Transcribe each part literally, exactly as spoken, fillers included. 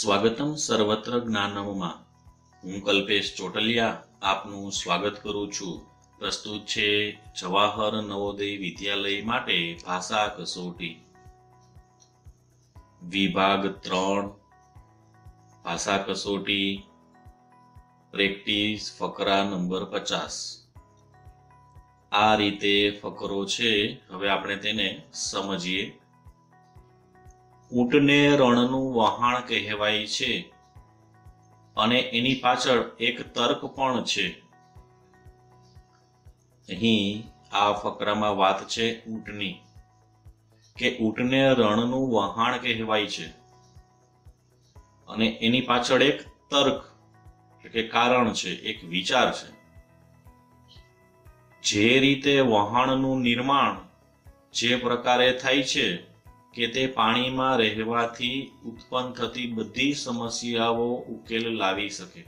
સ્વાગતમ સર્વત્ર જ્ઞાનમમાં હું કલ્પેશ ચોટલિયા આપનું સ્વાગત કરું છું। પ્રસ્તુત છે જવાહર નવોદય વિદ્યાલય માટે ભાષા કસોટી વિભાગ ત્રણ ભાષા કસોટી પ્રેક્ટિસ ફકરા નંબર પચાસ। આ રીતે ફકરો છે, હવે આપણે તેને સમજીએ। ઊંટને રણનું વહાણ કહેવાય છે અને એની પાછળ એક તર્ક પણ છે। અહીં આ ફકરામાં વાત છે ઊંટની, કે ઊંટને રણનું વહાણ કહેવાય છે અને એની પાછળ એક તર્ક એટલે કે કારણ છે, એક વિચાર છે। જે રીતે વહાણનું નિર્માણ જે પ્રકારે થાય છે કે તે પાણીમાં રહેવાથી ઉત્પન્ન થતી બધી સમસ્યાઓ ઉકેલ લાવી શકે।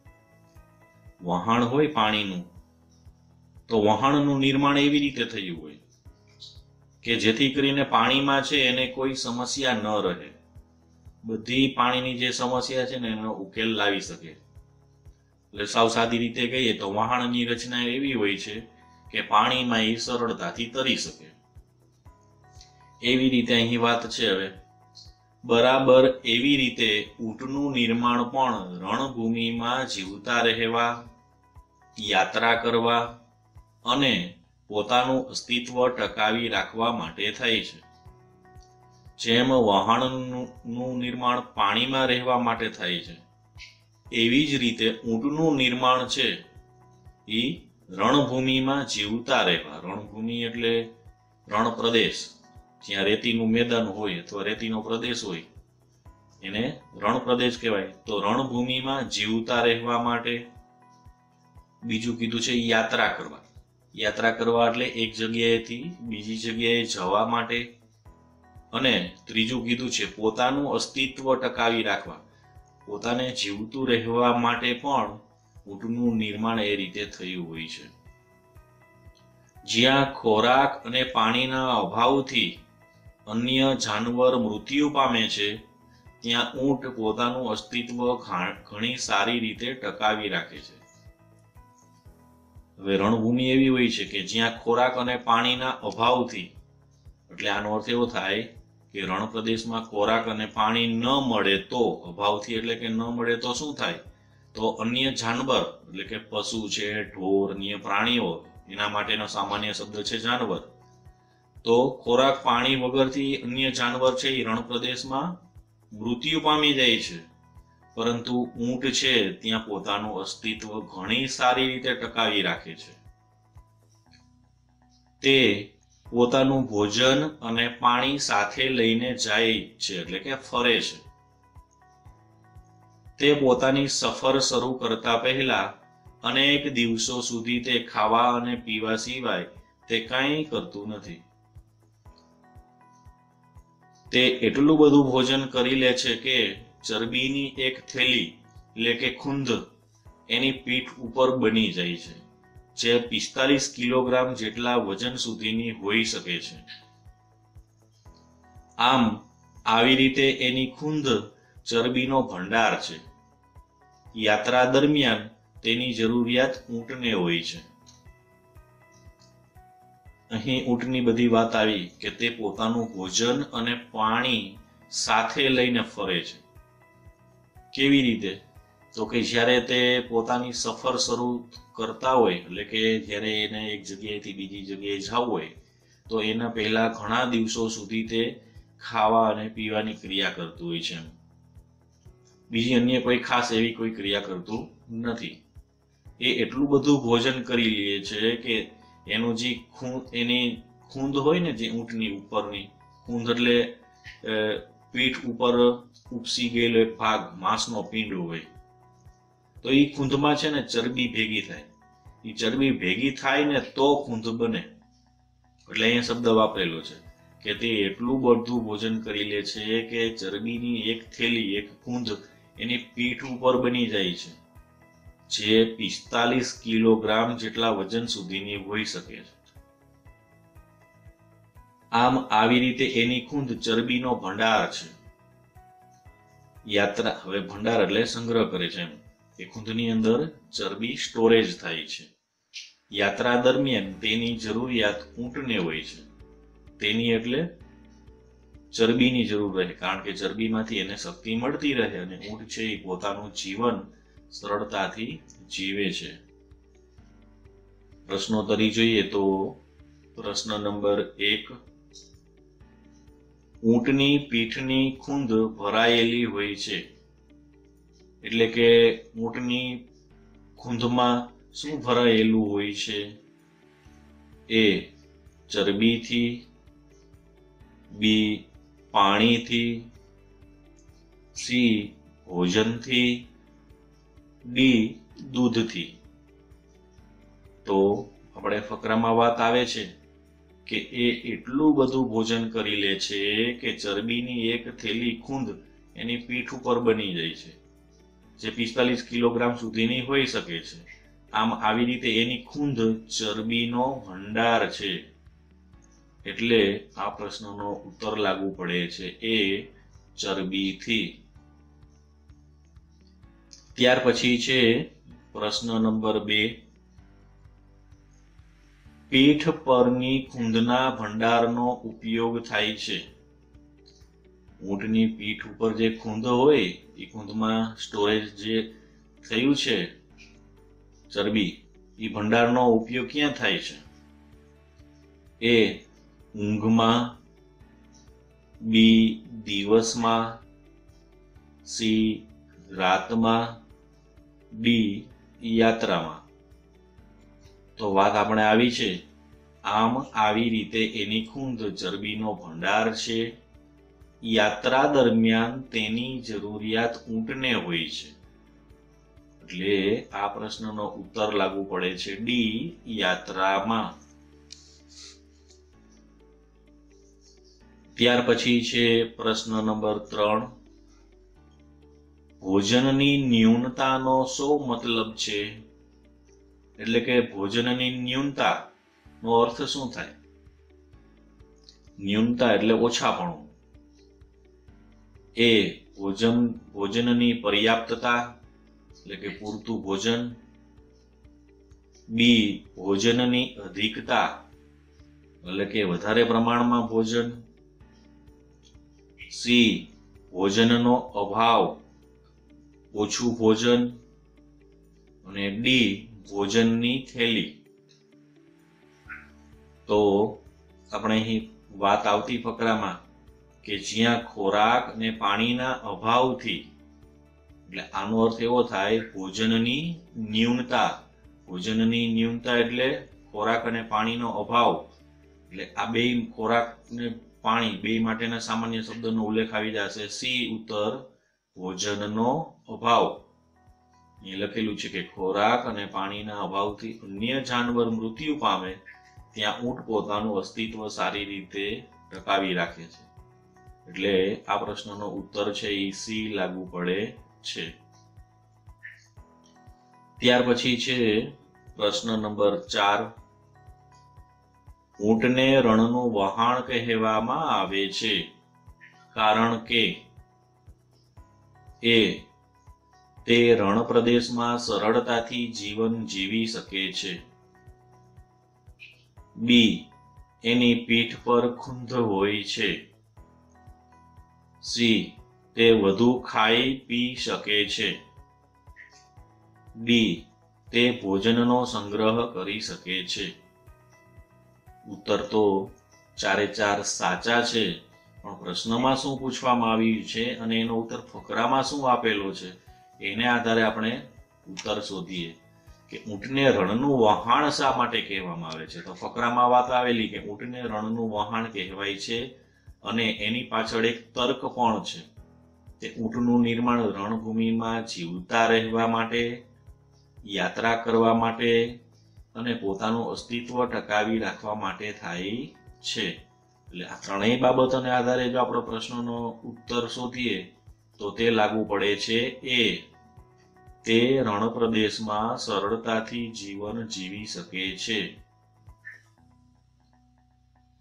વહાણ હોય પાણીનું, તો વહાણનું નિર્માણ એવી રીતે થયું હોય કે જેથી કરીને પાણીમાં છે એને કોઈ સમસ્યા ન રહે, બધી પાણીની જે સમસ્યા છે ને એનો ઉકેલ લાવી શકે। એટલે સાવ સાદી રીતે કહીએ તો વહાણની રચના એવી હોય છે કે પાણીમાં એ સરળતાથી તરી શકે। એવી રીતે અહીં વાત છે। હવે બરાબર એવી રીતે ઊંટનું નિર્માણ પણ રણભૂમિમાં જીવતા રહેવા, યાત્રા કરવા અને પોતાનું અસ્તિત્વ ટકાવી રાખવા માટે થાય છે। જેમ વહાણનું નિર્માણ પાણીમાં રહેવા માટે થાય છે, એવી જ રીતે ઊંટનું નિર્માણ છે એ રણભૂમિમાં જીવતા રહેવા, રણભૂમિ એટલે રણ પ્રદેશ, જ્યાં રેતીનું મેદાન હોય અથવા રેતીનો પ્રદેશ હોય એને રણ પ્રદેશ કહેવાય। તો રણભૂમિમાં જીવતા રહેવા માટે, બીજું કીધું છે યાત્રા કરવા, યાત્રા કરવા એટલે એક જગ્યાએથી બીજી જગ્યાએ જવા માટે, અને ત્રીજું કીધું છે પોતાનું અસ્તિત્વ ટકાવી રાખવા, પોતાને જીવતું રહેવા માટે પણ ઊંટનું નિર્માણ એ રીતે થયું હોય છે। જ્યાં ખોરાક અને પાણીના અભાવથી અન્ય જાનવર મૃત્યુ પામે છે, ત્યાં ઊંટ પોતાનું અસ્તિત્વ ઘણી સારી રીતે ટકાવી રાખે છે। હવે રણભૂમિ એવી હોય છે કે જ્યાં ખોરાક અને પાણીના અભાવથી, એટલે આનો અર્થ એવો થાય કે રણ પ્રદેશમાં ખોરાક અને પાણી ન મળે તો, અભાવથી એટલે કે ન મળે તો શું થાય, તો અન્ય જાનવર એટલે કે પશુ છે, ઢોર, અન્ય પ્રાણીઓ, એના માટેનો સામાન્ય શબ્દ છે જાનવર, તો ખોરાક પાણી વગરથી અન્ય જાનવર છે એ રણ પ્રદેશમાં મૃત્યુ પામી જાય છે, પરંતુ ઊંટ છે ત્યાં પોતાનું અસ્તિત્વ ઘણી સારી રીતે ટકાવી રાખે છે। તે પોતાનું ભોજન અને પાણી સાથે લઈને જાય છે, એટલે કે ફરે છે। તે પોતાની સફર શરૂ કરતા પહેલા અનેક દિવસો સુધી તે ખાવા અને પીવા સિવાય તે કંઈ કરતું નથી। તે એટલું બધું ભોજન કરી લે છે કે ચરબીની એક થેલી એટલે કે ખૂંધ એની પીઠ ઉપર બની જાય છે, જે પિસ્તાલીસ કિલોગ્રામ જેટલા વજન સુધીની હોઈ શકે છે। આમ આવી રીતે એની ખૂંધ ચરબીનો ભંડાર છે। યાત્રા દરમિયાન તેની જરૂરિયાત ઊંટને હોય છે। અહીં ઊંટની બધી વાત આવી કે તે પોતાનું ભોજન અને પાણી સાથે લઈને ફરે છે। કેવી રીતે? તો કે જ્યારે તે પોતાની સફર શરૂ કરતા હોય, એટલે કે જ્યારે એને એક જગ્યાએથી બીજી જગ્યાએ જવું હોય, તો એના પહેલા ઘણા દિવસો સુધી તે ખાવા અને પીવાની ક્રિયા કરતું હોય છે। બીજી અન્ય કોઈ ખાસ એવી કોઈ ક્રિયા કરતું નથી। એ એટલું બધું ભોજન કરી લે છે કે એનું જે ખૂંદ, એની ખૂંદ હોય ને, જે ઊંટની ઉપરની ખૂંદ એટલે પીઠ ઉપર ઉપસી ગયેલો એક ભાગ, માંસનો પિંડ હોય, તો એ ખૂંદમાં છે ને ચરબી ભેગી થાય। એ ચરબી ભેગી થાય ને તો ખૂંદ બને, એટલે અહીંયા શબ્દ વાપરેલો છે કે તે એટલું બધું ભોજન કરી લે છે કે ચરબીની એક થેલી, એક ખૂંદ એની પીઠ ઉપર બની જાય છે, જે પિસ્તાલીસ કિલોગ્રામ જેટલા વજન સુધીની હોઈ શકે છે। આમ આવી રીતે એની ખૂંદ ચરબીનો ભંડાર છે। યાત્રા, હવે ભંડાર એટલે સંગ્રહ કરે છે એમ, એ ખૂંદની અંદર ચરબી સ્ટોરેજ થાય છે. યાત્રા દરમિયાન તેની જરૂરિયાત ઊંટને હોય છે. તેની એટલે ચરબીની જરૂર રહે, કારણ કે ચરબીમાંથી એને શક્તિ મળતી રહે અને ઊંટ છે એ પોતાનું જીવન સરળતાથી જીવે છે. પ્રશ્નોત્તરી જોઈએ તો પ્રશ્ન નંબર એક, ઊંટની પીઠની ખૂંદ ભરાયેલી હોય છે. એટલે કે ઊંટની ખૂંદમાં શું ભરાયેલું હોય છે? એ ચરબીથી, બી પાણીથી, સી ભોજનથી, ડી દૂધથી. તો આપણે ફકરામાં વાત આવે છે કે એ એટલું બધું ભોજન કરી લે છે કે ચરબીની એક થેલી ખૂંદ એની પીઠ ઉપર બની જાય છે, જે પિસ્તાલીસ કિલોગ્રામ સુધીની હોઈ શકે છે. આમ આવી રીતે એની ખૂંદ ચરબીનો ભંડાર છે. એટલે આ પ્રશ્નનો ઉત્તર લાગુ પડે છે એ ચરબીથી. ત્યાર પછી છે પ્રશ્ન નંબર બે, પીઠ પરની ખૂંદના ભંડારનો ઉપયોગ થાય છે. ઊંટની પીઠ ઉપર જે ખૂંદ હોય એ ખૂંદમાં સ્ટોરેજ જે થયું છે ચરબી, એ ભંડારનો ઉપયોગ ક્યાં થાય છે? એ ઊંઘમાં, બી દિવસમાં, સી રાતમાં, ડી યાત્રામાં. તો વાત આપણે આવી છે. આમ આવી રીતે એની ખૂંદ ચરબીનો ભંડાર છે. યાત્રા દરમિયાન તેની જરૂરિયાત ઊંટને હોય છે. એટલે આ પ્રશ્નનો ઉત્તર લાગુ પડે છે ડી યાત્રામાં. ત્યાર પછી છે પ્રશ્ન નંબર ત્રણ, ભોજનની ન્યૂનતાનો શું મતલબ છે? એટલે કે ભોજનની ન્યૂનતા નો અર્થ શું થાય? ન્યૂનતા એટલે ઓછાપણું. એ ભોજન ભોજનની પર્યાપ્તતા એટલે કે પૂરતું ભોજન, બી ભોજનની અધિકતા એટલે કે વધારે પ્રમાણમાં ભોજન, સી ભોજનનો અભાવ, ઓછું ભોજન, અને ડી ભોજનની થેલી. તો આપણે અહીં વાત આવતી ફકરામાં કે જ્યાં ખોરાક અને પાણીના અભાવથી, એટલે આનો અર્થ એવો થાય ભોજનની ન્યૂનતા. ભોજનની ન્યૂનતા એટલે ખોરાક અને પાણીનો અભાવ. એટલે આ બે ખોરાક ને પાણી બે માટેના સામાન્ય શબ્દનો ઉલ્લેખ આવી જશે. સી ઉત્તર ભોજનનો અભાવ. એ લખેલું છે કે ખોરાક અને પાણીના અભાવથી અન્ય જાનવર મૃત્યુ પામે ત્યાં ઊંટ પોતાનું અસ્તિત્વ સારી રીતે ટકાવી રાખે છે. એટલે આ પ્રશ્નનો ઉત્તર છે એ સી લાગુ પડે છે. ત્યાર પછી છે પ્રશ્ન નંબર ચાર, ઊંટને રણનું વહાણ કહેવામાં આવે છે કારણ કે એ તે રણ પ્રદેશમાં સરળતાથી જીવન જીવી શકે છે, બી એની પીઠ પર ખૂંદ હોય છે, સી તે વધુ ખાઈ પી શકે છે, ડી તે ભોજનનો સંગ્રહ કરી શકે છે. ઉત્તર તો ચારે ચાર સાચા છે, પણ પ્રશ્નમાં શું પૂછવામાં આવ્યું છે અને એનો ઉત્તર ફકરામાં શું આપેલો છે એને આધારે આપણે ઉત્તર શોધીએ કે ઊંટને રણનું વહાણ શા માટે કહેવામાં આવે છે. તો ફકરામાં વાત આવેલી કે ઊંટને રણનું વહાણ કહેવાય છે અને એની પાછળ એક તર્ક પણ છે કે ઊંટનું નિર્માણ રણભૂમિમાં જીવતા રહેવા માટે, યાત્રા કરવા માટે અને પોતાનું અસ્તિત્વ ટકાવી રાખવા માટે થાય છે. એટલે આ ત્રણેય બાબતોને આધારે જો આપણો પ્રશ્નનો ઉત્તર શોધીએ તો તે લાગુ પડે છે એ તે રણ પ્રદેશમાં સરળતાથી જીવન જીવી શકે છે.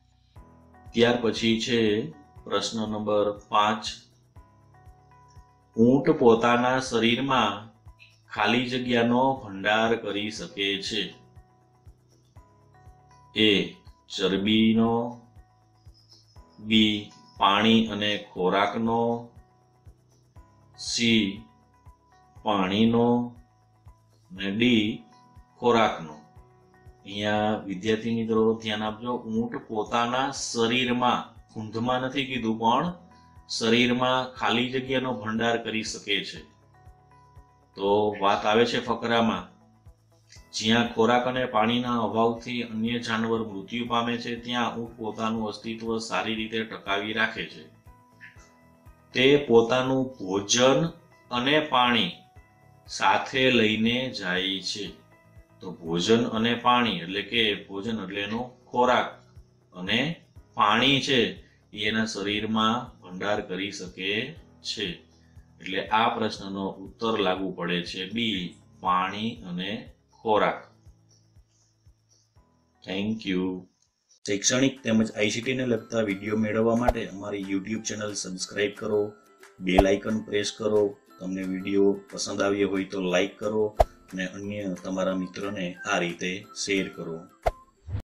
ત્યાર પછી છે પ્રશ્ન નંબર પાંચ, ઊંટ પોતાના શરીરમાં ખાલી જગ્યાનો ભંડાર કરી શકે છે? એ ચરબીનો, બી પાણી અને ખોરાકનો, સી પાણીનો અને ડી ખોરાકનો. અહીંયા વિદ્યાર્થી મિત્રો ધ્યાન આપજો, ઊંટ પોતાના શરીરમાં, ઊંધમાં નથી કીધું, પણ શરીરમાં ખાલી જગ્યાનો ભંડાર કરી શકે છે. તો વાત આવે છે ફકરામાં, જ્યાં ખોરાક અને પાણીના અભાવથી અન્ય જાનવર મૃત્યુ પામે છે ત્યાં ઊંટ પોતાનું અસ્તિત્વ સારી રીતે ટકાવી રાખે છે. તે પોતાનું ભોજન અને પાણી સાથે લઈને જાય છે. તો ભોજન અને પાણી એટલે કે ભોજન એટલે એનો ખોરાક અને પાણી છે એના શરીરમાં ભંડાર કરી શકે છે. એટલે આ પ્રશ્નનો ઉત્તર લાગુ પડે છે બી પાણી અને ખોરાક. Thank you. શૈક્ષણિક તેમજ આઈસીટી ને લગતા વિડીયો મેળવવા માટે અમારી યુટ્યુબ ચેનલ સબસ્ક્રાઇબ કરો, બેલ આઇકન પ્રેસ કરો. તમને વિડીયો પસંદ આવ્યો હોય તો લાઈક કરો અને અન્ય તમારા મિત્રોને આ રીતે શેર કરો.